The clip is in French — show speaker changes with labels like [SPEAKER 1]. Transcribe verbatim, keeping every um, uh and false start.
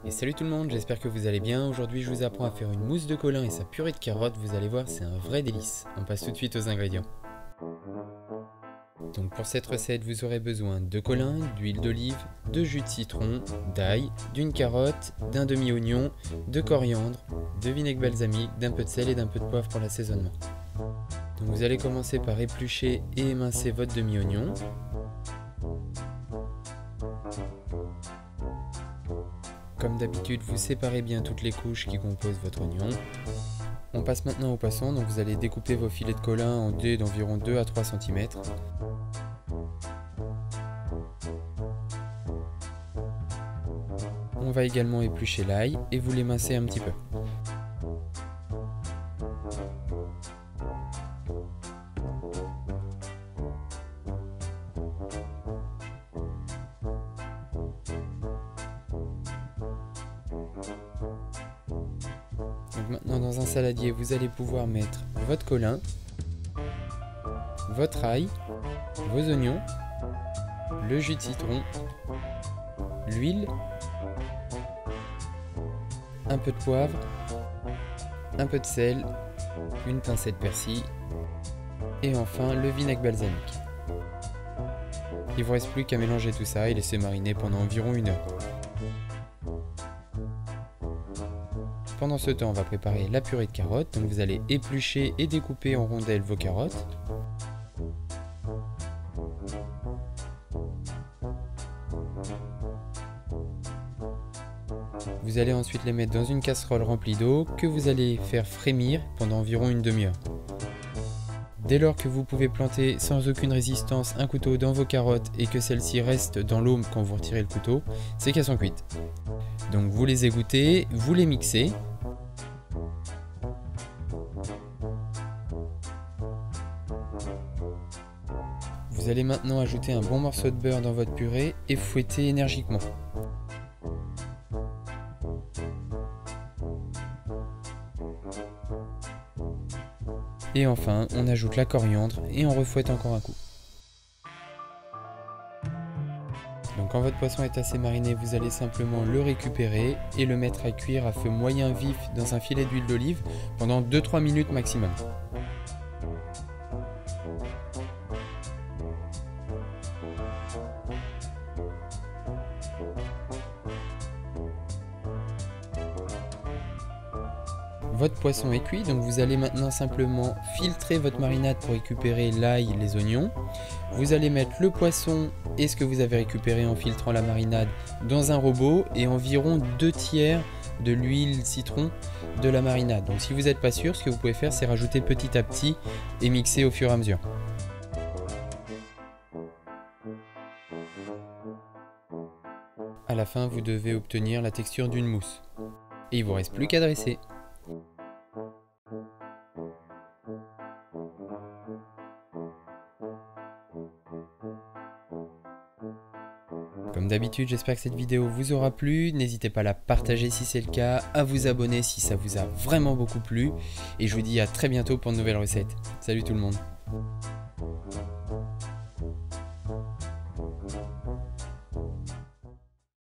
[SPEAKER 1] Et salut tout le monde, j'espère que vous allez bien. Aujourd'hui je vous apprends à faire une mousse de colin et sa purée de carottes. Vous allez voir, c'est un vrai délice. On passe tout de suite aux ingrédients. Donc pour cette recette, vous aurez besoin de colin, d'huile d'olive, de jus de citron, d'ail, d'une carotte, d'un demi-oignon, de coriandre, de vinaigre balsamique, d'un peu de sel et d'un peu de poivre pour l'assaisonnement. Donc vous allez commencer par éplucher et émincer votre demi-oignon. Comme d'habitude, vous séparez bien toutes les couches qui composent votre oignon. On passe maintenant au poisson, donc vous allez découper vos filets de colin en dés d'environ deux à trois centimètres. On va également éplucher l'ail et vous l'émincer un petit peu. Donc maintenant dans un saladier, vous allez pouvoir mettre votre colin, votre ail, vos oignons, le jus de citron, l'huile, un peu de poivre, un peu de sel, une pincée de persil et enfin le vinaigre balsamique. Il ne vous reste plus qu'à mélanger tout ça et laisser mariner pendant environ une heure. Pendant ce temps, on va préparer la purée de carottes. Donc vous allez éplucher et découper en rondelles vos carottes. Vous allez ensuite les mettre dans une casserole remplie d'eau que vous allez faire frémir pendant environ une demi-heure. Dès lors que vous pouvez planter sans aucune résistance un couteau dans vos carottes et que celles-ci restent dans l'eau quand vous retirez le couteau, c'est qu'elles sont cuites. Donc vous les égouttez, vous les mixez. Vous allez maintenant ajouter un bon morceau de beurre dans votre purée et fouetter énergiquement. Et enfin, on ajoute la coriandre et on refouette encore un coup. Donc quand votre poisson est assez mariné, vous allez simplement le récupérer et le mettre à cuire à feu moyen vif dans un filet d'huile d'olive pendant deux à trois minutes maximum. Votre poisson est cuit, donc vous allez maintenant simplement filtrer votre marinade pour récupérer l'ail, les oignons. Vous allez mettre le poisson et ce que vous avez récupéré en filtrant la marinade dans un robot et environ deux tiers de l'huile citron de la marinade. Donc si vous n'êtes pas sûr, ce que vous pouvez faire, c'est rajouter petit à petit et mixer au fur et à mesure. À la fin, vous devez obtenir la texture d'une mousse. Et il ne vous reste plus qu'à dresser. Comme d'habitude, j'espère que cette vidéo vous aura plu. N'hésitez pas à la partager si c'est le cas, à vous abonner si ça vous a vraiment beaucoup plu. Et je vous dis à très bientôt pour de nouvelles recettes. Salut tout le monde!